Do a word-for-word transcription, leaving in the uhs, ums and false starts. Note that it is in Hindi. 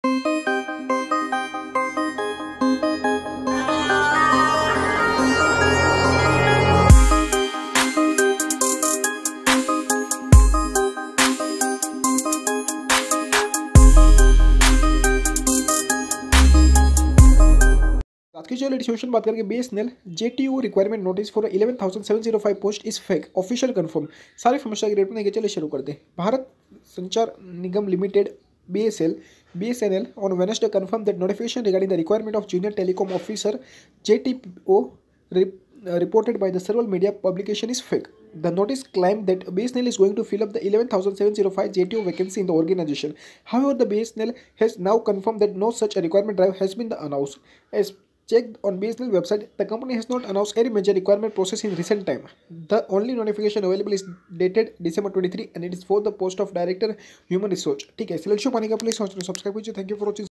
आज की जो लेटेस्ट बात करेंगे BSNL JTU requirement notice for eleven thousand seven zero five post is fake official confirm. सारे समस्या के रेट में देखिए, चलिए शुरू कर दे। Bharat Sanchar Nigam limited BSL BSNL on Wednesday confirmed that notification regarding the requirement of junior telecom officer J T O re, uh, reported by the several media publication is fake. The notice claimed that B S N L is going to fill up the eleven thousand seven hundred five J T O vacancy in the organization. However, the B S N L has now confirmed that no such a requirement drive has been announced. As checked on B S N L website, the company has not announced any major requirement process in recent time. The only notification available is dated December twenty-three and it is for the post of Director Human Resource. ठीक है, सिलेक्शन पाने का प्लीज सब्सक्राइब कीजिए। Thank you for watching.